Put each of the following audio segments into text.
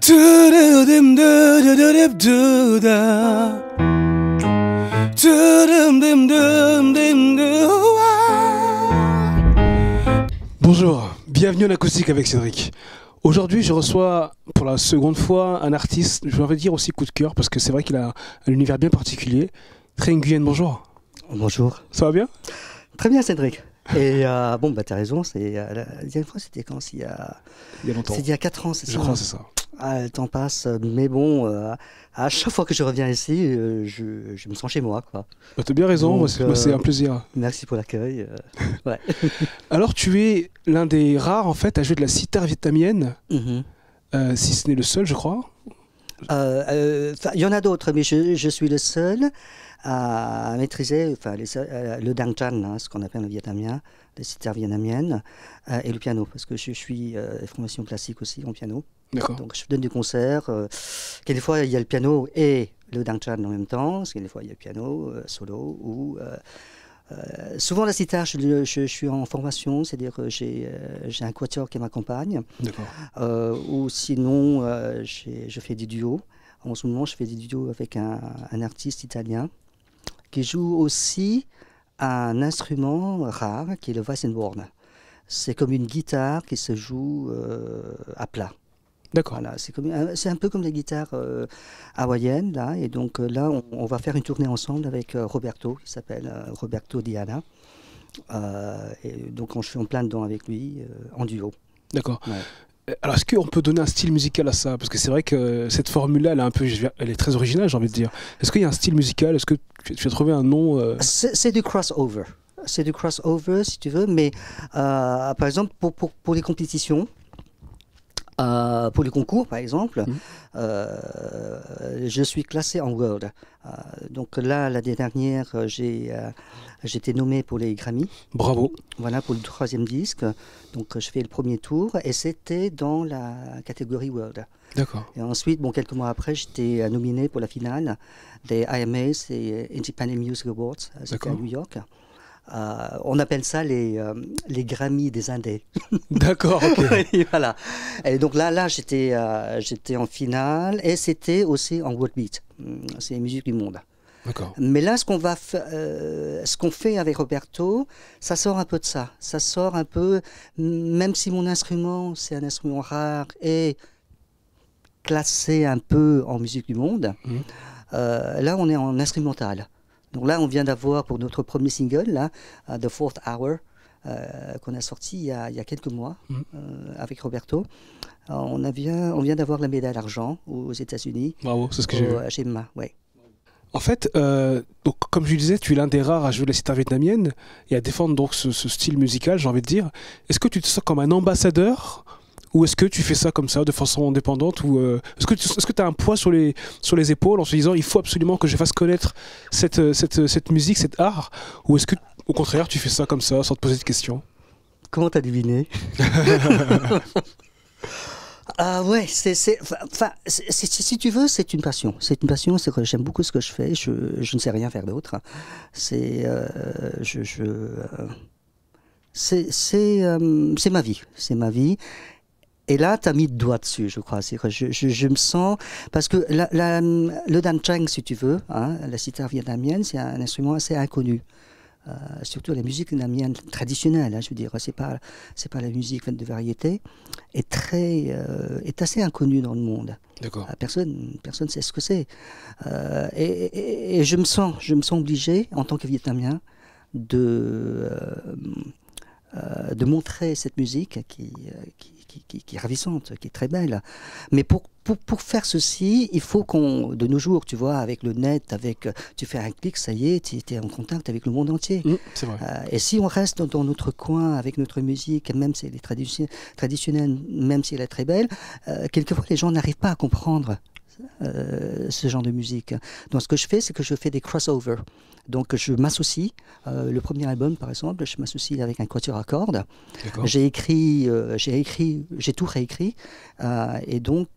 Bonjour, bienvenue en acoustique avec Cédric. Aujourd'hui, je reçois pour la seconde fois un artiste, je vais dire aussi coup de cœur, parce que c'est vrai qu'il a un univers bien particulier. Trey Nguyen, bonjour. Bonjour. Ça va bien? Très bien, Cédric. Et bon, bah, t'as raison, la deuxième fois, c'était quand? Il y a longtemps. C'est il y a 4 ans, c'est ça? Je crois, c'est ça. Ah, le temps passe, mais bon, à chaque fois que je reviens ici, je me sens chez moi, quoi. Bah, t'as bien raison, moi, c'est un plaisir. Merci pour l'accueil. Ouais. Alors, tu es l'un des rares, en fait, à jouer de la sitar vietnamienne, si ce n'est le seul, je crois. Il y en a d'autres, mais je suis le seul à maîtriser le dang chan, hein, ce qu'on appelle le vietnamien, les sitars vietnamiennes, et le piano, parce que je suis formation classique aussi en piano. D'accord. Donc je donne des concerts. Quelquefois il y a le piano et le dang chan en même temps. Quelquefois il y a le piano solo ou souvent la sitar. Je suis en formation, c'est-à-dire que j'ai un quatuor qui m'accompagne. D'accord. Ou sinon je fais des duos. En ce moment je fais des duos avec un artiste italien qui joue aussi un instrument rare qui est le Weissenborn. C'est comme une guitare qui se joue à plat. D'accord. Voilà, c'est un peu comme la guitare hawaïenne, là. Et donc là, on va faire une tournée ensemble avec Roberto, qui s'appelle Roberto Diana. Et donc je suis en plein dedans avec lui, en duo. D'accord. Ouais. Alors, est-ce qu'on peut donner un style musical à ça? Parce que c'est vrai que cette formule-là, elle est très originale, j'ai envie de dire. Est-ce qu'il y a un style musical? Est-ce que tu as trouvé un nom C'est du crossover. C'est du crossover, si tu veux. Mais par exemple, pour les compétitions, pour les concours, par exemple, je suis classé en World. Donc là, l'année dernière, j'ai été nommé pour les Grammy. Bravo. Voilà, pour le 3e disque. Donc je fais le premier tour et c'était dans la catégorie World. D'accord. Et ensuite, bon, quelques mois après, j'étais nominé pour la finale des IMAs, et Independent Music Awards, c'était à New York. On appelle ça les Grammy des Indés. D'accord, ok. Et voilà. Et donc là j'étais en finale et c'était aussi en World Beat. C'est les musiques du monde. D'accord. Mais là, ce qu'on fait avec Roberto, ça sort un peu de ça. Ça sort un peu, même si mon instrument, c'est un instrument rare et classé un peu en musique du monde, là, on est en instrumental. Donc là, on vient d'avoir pour notre premier single, là, The Fourth Hour, qu'on a sorti il y a quelques mois avec Roberto. On vient d'avoir la médaille d'argent aux États-Unis. Bravo, c'est ce que j'ai vu. Chez MA, ouais. En fait, donc, comme je disais, tu es l'un des rares à jouer de la sitar vietnamienne et à défendre donc ce style musical, j'ai envie de dire. Est-ce que tu te sens comme un ambassadeur ou est-ce que tu fais ça comme ça, de façon indépendante ou est-ce que tu as un poids sur les épaules en te disant il faut absolument que je fasse connaître cette musique, cet art? Ou est-ce que, au contraire, tu fais ça comme ça, sans te poser de questions? Comment t'as deviné? Ouais, si tu veux, c'est une passion. C'est une passion, c'est que j'aime beaucoup ce que je fais. Je ne sais rien faire d'autre. C'est ma vie. C'est ma vie. Et là, tu as mis le doigt dessus, je crois. C'est que je me sens... Parce que le dan chang, si tu veux, hein, la sitar vietnamienne, c'est un instrument assez inconnu. Surtout la musique vietnamienne traditionnelle, hein, je veux dire, c'est pas la musique de variété, est assez inconnue dans le monde. D'accord. Personne ne sait ce que c'est. Et je me sens obligé, en tant que Vietnamien, de montrer cette musique qui est ravissante, qui est très belle. Mais pour faire ceci, il faut de nos jours, tu vois, avec le net, tu fais un clic, ça y est, tu es en contact avec le monde entier. C'est vrai. Et si on reste dans notre coin avec notre musique, même si elle est traditionnelle, même si elle est très belle, quelquefois les gens n'arrivent pas à comprendre ce genre de musique. Donc ce que je fais, c'est que je fais des crossovers. Donc je m'associe. Le premier album, par exemple, je m'associe avec un quatuor à cordes. J'ai tout réécrit. Et donc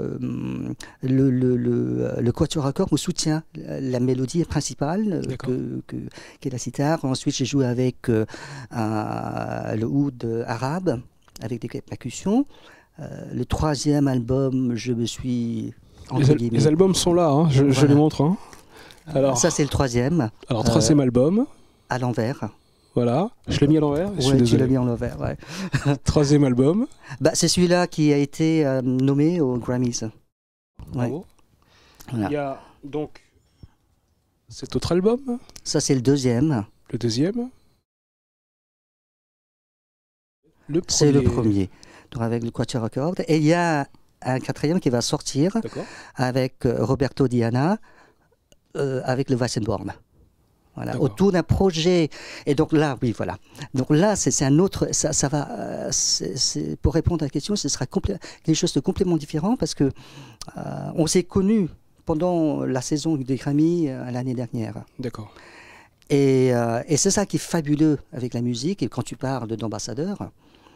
le quatuor à cordes me soutient la mélodie principale, qui est la sitar. Ensuite, j'ai joué avec le oud arabe, avec des percussions. Le troisième album, je me suis... Les albums sont là, hein, je Voilà. les montre. Hein. Alors, ça, c'est le troisième. troisième album. À l'envers. Voilà, je l'ai mis à l'envers. Je suis Ouais, tu désolé. l'as mis à l'envers, ouais. Troisième album. Bah, c'est celui-là qui a été nommé aux Grammys. Ouais. Bravo. Voilà. Il y a donc cet autre album, Ça, c'est le deuxième. le deuxième. C'est le premier. Donc, avec le Quatuor Record. Et il y a un quatrième qui va sortir D'accord. avec Roberto Diana, avec le Weissenborn. Voilà, D'accord. autour d'un projet. Et donc là, oui, voilà. Donc là, c'est un autre. Ça va. Pour répondre à la question, ce sera quelque chose de complètement différent parce que on s'est connus pendant la saison des Grammy l'année dernière. D'accord. Et c'est ça qui est fabuleux avec la musique. Et quand tu parles d'ambassadeur,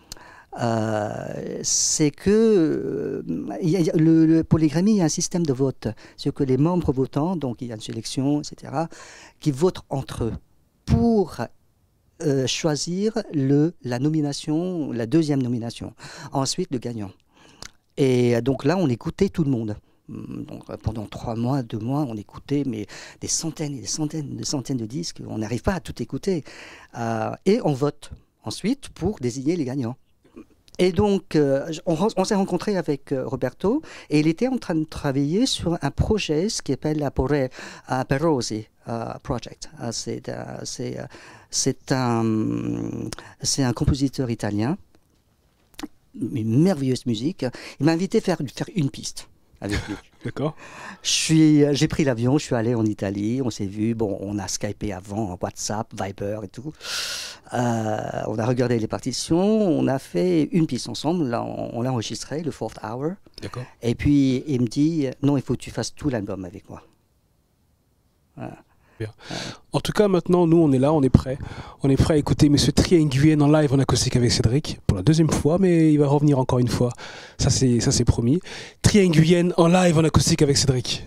c'est que pour les Grammy, il y a un système de vote. C'est que les membres votants, donc il y a une sélection, etc., qui votent entre eux pour choisir la nomination, la deuxième nomination. Ensuite, le gagnant. Et donc là, on écoutait tout le monde. Donc, pendant 3 mois, 2 mois, on écoutait mais des centaines et des centaines de disques. On n'arrive pas à tout écouter. Et on vote ensuite pour désigner les gagnants. Et donc, on s'est rencontré avec Roberto et il était en train de travailler sur un projet, ce qui s'appelle la Perosi Project. C'est un compositeur italien, une merveilleuse musique. Il m'a invité à faire une piste avec lui. D'accord. J'ai pris l'avion, je suis allé en Italie, on s'est vu, bon, on a Skypé avant, WhatsApp, Viber et tout. On a regardé les partitions, on a fait une piste ensemble, là, on l'a enregistré, le Fourth Hour. D'accord. Et puis il me dit, non, il faut que tu fasses tout l'album avec moi. Voilà. Bien. En tout cas, maintenant, nous, on est là, on est prêts. On est prêts à écouter Monsieur Trianguyen en live en acoustique avec Cédric pour la deuxième fois, mais il va revenir encore une fois. Ça, c'est promis. Trianguyen en live en acoustique avec Cédric.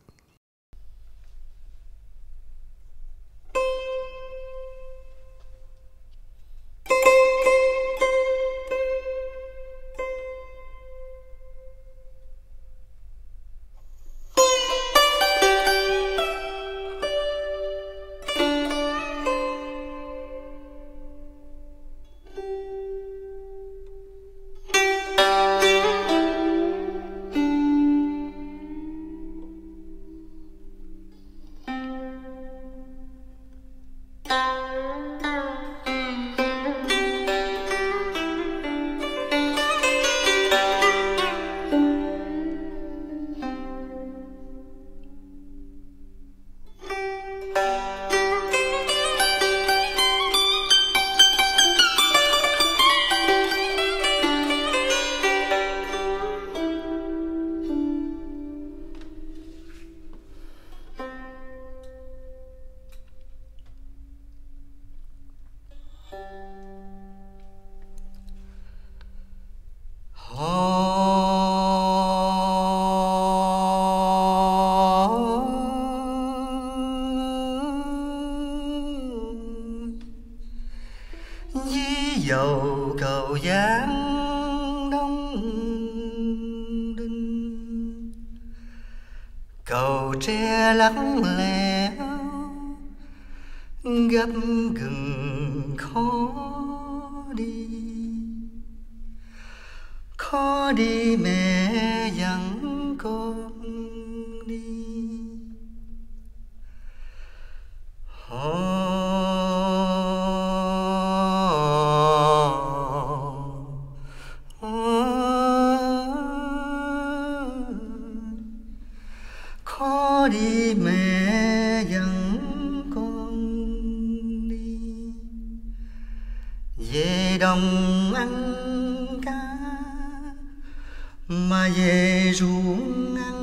Dầu cầu giáng đông đinh, cầu tre lắng lẽo gấp gừng khó đi mẹ dặn con đi. Khó đi mẹ dặn con đi, về đồng ăn cá mà về ruộng ăn